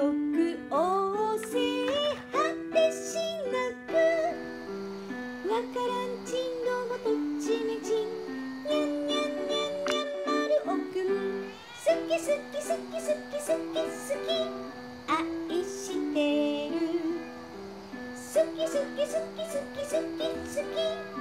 おせ果てしなくわからんちんどもとちめちんにゃんにゃんにゃんにゃんまるおくん好き好き好き好き好き好き愛してる好き好き好き好き好き好き